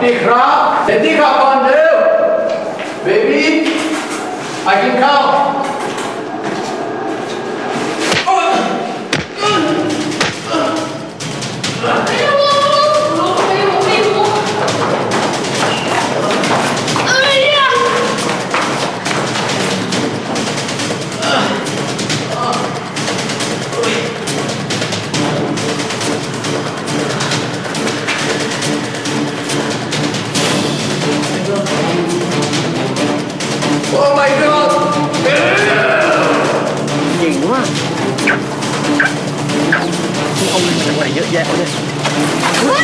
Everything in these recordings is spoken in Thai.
ดีครับเด็กที่ขับก่อนเร็วเบบี้ไปกินข้าวโอ้ my god เก่งมากมึงเอาเงินจากไหนเยอะแยะวะเนี่ยเฮ้ย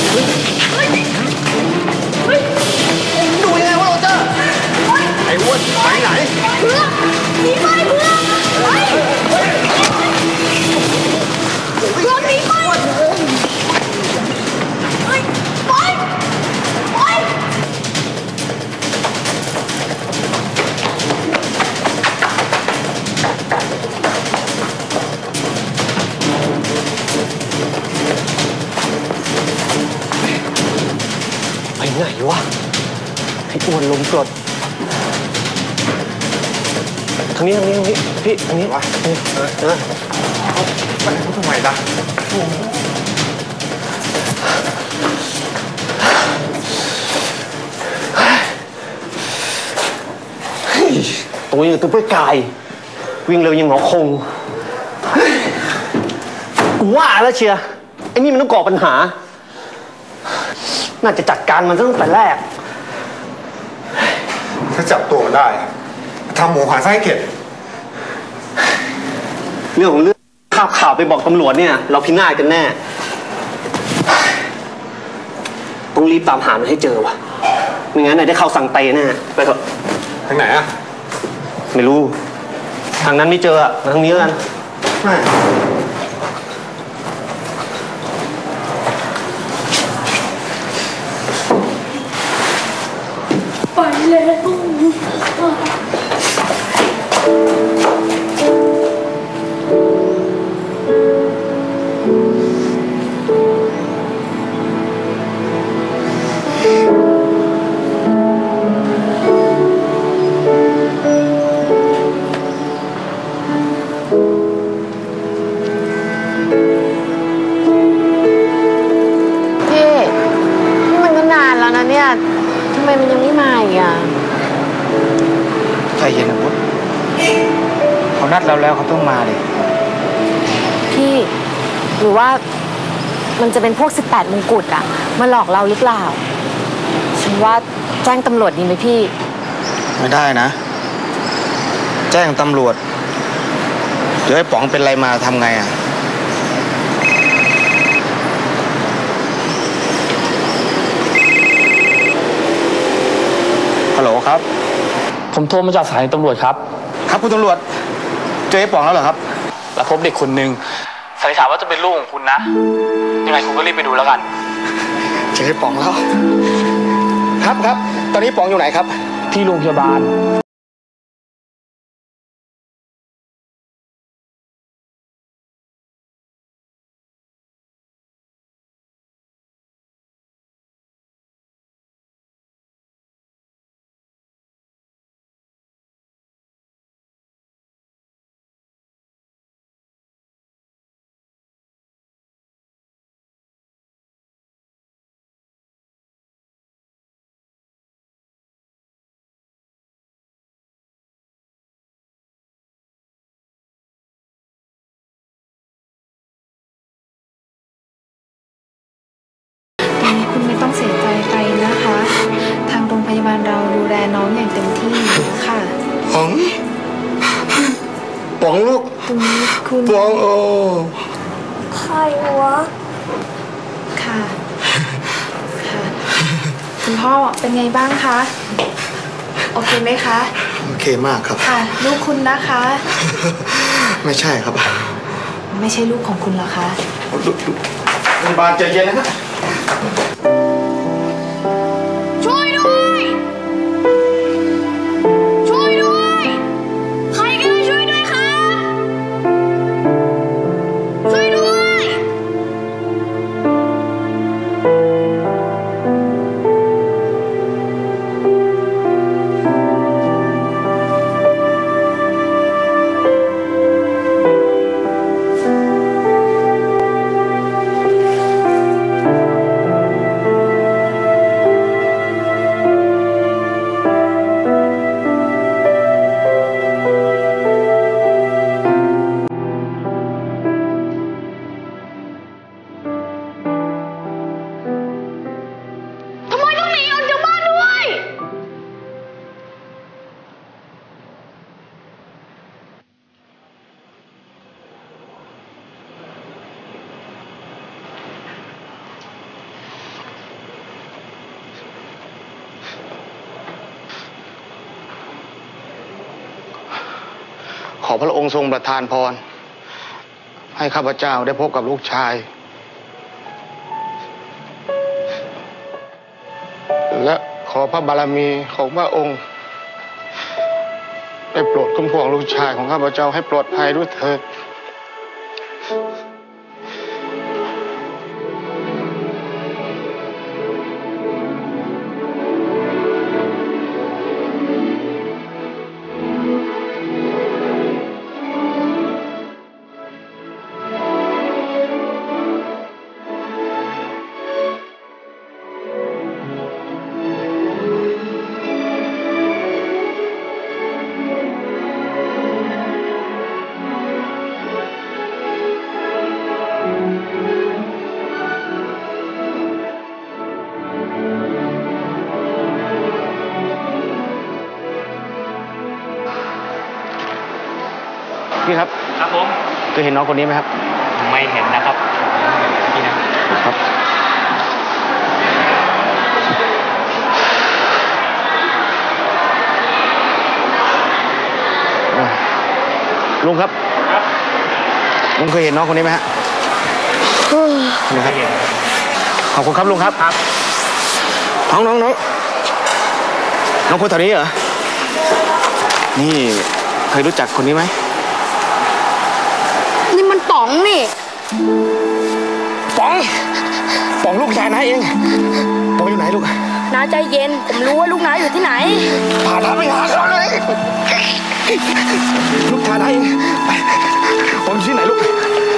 ดูยังไงวะเราเจอไอ้อ้วนไปไหนเพื่อนหนีไปเพื่อนไปเพื่อนหนีไปไหนวะไอ้อ้วนลมกรดทางนี้พี่ทางนี้วะไปทำไมล่ะตัวอย่างตัวเปื่อยกายวิ่งเร็วยังหงอคงกูว่าแล้วเชียร์ไอ้นี่มันต้องก่อปัญหาน่าจะจัดการมันตั้งแต่แรกถ้าจับตัวมันได้ทำหมูหันไส้เก็บเรื่องของเรื่องข่าวไปบอกตำรวจเนี่ยเราพินาศกันแน่ต้องรีบตามหามันให้เจอวะไม่งั้นได้เข้าสั่งเตะแน่ไปเถอะทางไหนอะไม่รู้ทางนั้นไม่เจอทางนี้กันไปแล้วเนี่ยทำไมมันยังไม่มาอีกอ่ะใจเย็นนะพุทธเขานัดเราแล้วเขาต้องมาเลยพี่หรือว่ามันจะเป็นพวก18มงกุฎอ่ะมาหลอกเราหรือเปล่าฉันว่าแจ้งตำรวจดีไหมพี่ไม่ได้นะแจ้งตำรวจเดี๋ยวไอ้ป๋องเป็นไรมาทำไงอ่ะฮัลโหลครับผมโทรมาจากสถานีตำรวจครับครับคุณตำรวจเจอไอ้ป๋องแล้วเหรอครับและพบเด็กคนหนึ่งสันนิษฐานว่าจะเป็นลูกของคุณนะยังไงคุณก็รีบไปดูแล้วกันเจอไอ้ป๋องแล้วครับตอนนี้ป๋องอยู่ไหนครับที่โรงพยาบาลคุณไม่ต้องเสียใจไปนะคะทางโรงพยาบาลเราดูแลน้องอย่างเต็มที่ค่ะป๋องลูกตรงนี้คุณป๋องโอ้ใครวะค่ะคุณพ่อเป็นไงบ้างคะโอเคไหมคะโอเคมากครับค่ะลูกคุณนะคะไม่ใช่ครับไม่ใช่ลูกของคุณเหรอคะโรงพยาบาลใจเย็นนะฮะช่วยด้วยใครก็ได้ช่วยด้วยค่ะช่วยด้วยขอพระองค์ทรงประทานพรให้ข้าพเจ้าได้พบกับลูกชายและขอพระบารมีของพระองค์ได้โปรดคุ้มครองลูกชายของข้าพเจ้าให้ปลอดภัยด้วยเถิดพี่ครับครับผมเคยเห็นน้องคนนี้ไหมครับไม่เห็นนะครับพี่นะครับลุงครับลุงเคยเห็นน้องคนนี้ไหมฮะนะครับขอบคุณครับลุงครับน้องคนแถวนี้เหรอนี่เคยรู้จักคนนี้ไหมนี่มันป๋องนี่ป๋องลูกชายน้าเองป๋องอยู่ไหนลูกน้าใจเย็นผมรู้ว่าลูกน้าอยู่ที่ไหนพาน้าไปหาเขาเลยลูกชายน้าเองไปป๋องอยู่ที่ไหนลูก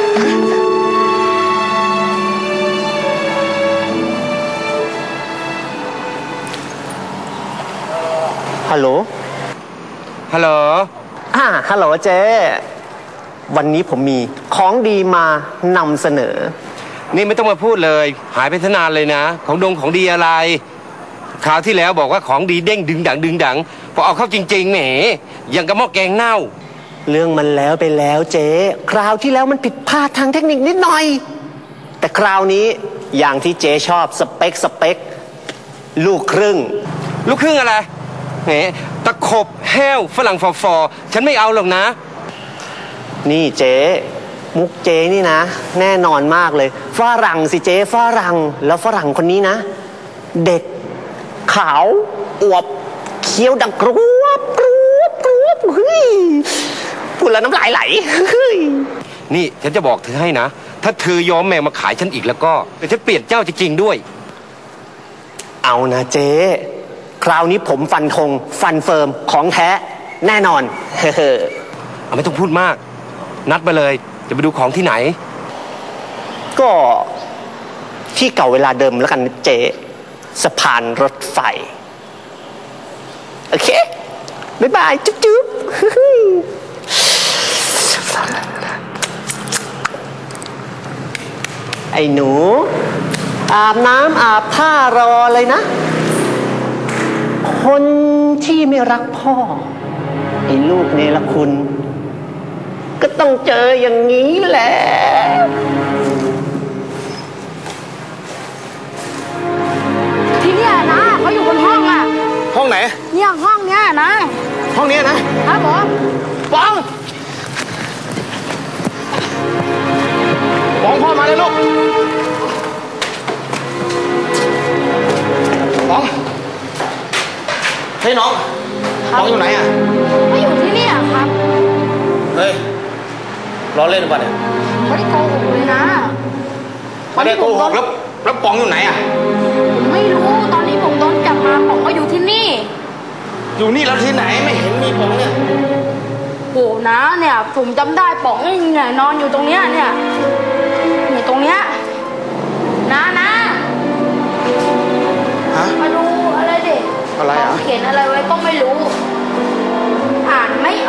ฮัลโหลฮัลโหลเจ๊วันนี้ผมมีของดีมานำเสนอนี่ไม่ต้องมาพูดเลยหายไปนานเลยนะของดีอะไรคราวที่แล้วบอกว่าของดีเด้งดึงดังพอเอาเข้าจริงๆแหมยังกระหม้อแกงเน่าเรื่องมันแล้วไปแล้วเจ๊คราวที่แล้วมันผิดพลาดทางเทคนิคนิดหน่อยแต่คราวนี้อย่างที่เจ๊ชอบสเปคลูกครึ่งอะไรแหมตะขบแห้วฝรั่งฟอฉันไม่เอาหรอกนะนี่เจ๊มุกเจ๊นี่นะแน่นอนมากเลยฝรั่งสิเจ๊ฝรั่งแล้วฝรั่งคนนี้นะเด็กขาวอวบเคี้ยวดังกรูบเฮ้ยพูดแล้วน้ำลายไหลนี่ฉันจะบอกเธอให้นะถ้าเธอยอมแมวมาขายฉันอีกแล้วก็เดี๋ยวฉันเปลี่ยนเจ้าจริงๆด้วยเอานะเจ๊คราวนี้ผมฟันธงฟันเฟิร์มของแท้แน่นอนเอาไม่ต้องพูดมากนัดมาเลยจะไปดูของที่ไหนก็ที่เก่าเวลาเดิมแล้วกันเจ๊สะพานรถไฟโอเคบ๊ายบายจุ๊บไอ้หนูอาบน้ำอาบท่ารอเลยนะคนที่ไม่รักพ่อไอ้ลูกเนรคุณก็ต้องเจออย่างนี้แหละที่เนี่ยนะเขาอยู่บนห้องอ่ะห้องไหนเนี่ยห้องเนี้ยนะห้องนี้นะครับผมป๋องพ่อมาเลยลูกป๋องเฮ้ยน้องป๋องอยู่ไหนอ่ะไม่อยู่ที่นี่ครับเฮ้ยล้อเล่นหรือเปล่าเนี่ยไม่ได้โกหกเลยนะไม่ได้โกหกแล้วป๋องอยู่ไหนอ่ะผมไม่รู้ตอนนี้ผมโดนจับมาป๋องก็อยู่ที่นี่อยู่นี่แล้วที่ไหนไม่เห็นมีป๋องเนี่ยโหนะเนี่ยผมจำได้ป๋องเนี่ยนอนอยู่ตรงเนี้ยเนี่ยตรงเนี้ยนะฮะมาดูอะไรเด็กอะไรอ่ะเขียนอะไรไว้ก็ไม่รู้อ่านไม่อ